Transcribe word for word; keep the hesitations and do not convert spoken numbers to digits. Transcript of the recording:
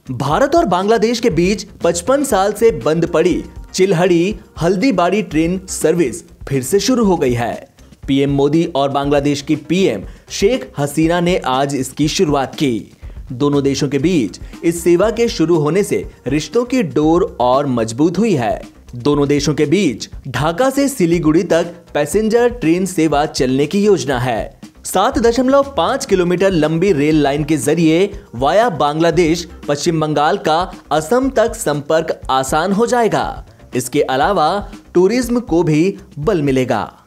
भारत और बांग्लादेश के बीच पचपन साल से बंद पड़ी चिल्हड़ी हल्दीबाड़ी ट्रेन सर्विस फिर से शुरू हो गई है। पीएम मोदी और बांग्लादेश की पीएम शेख हसीना ने आज इसकी शुरुआत की। दोनों देशों के बीच इस सेवा के शुरू होने से रिश्तों की डोर और मजबूत हुई है। दोनों देशों के बीच ढाका से सिलीगुड़ी तक पैसेंजर ट्रेन सेवा चलने की योजना है। सात दशमलव पाँच किलोमीटर लंबी रेल लाइन के जरिए वाया बांग्लादेश पश्चिम बंगाल का असम तक संपर्क आसान हो जाएगा। इसके अलावा टूरिज्म को भी बल मिलेगा।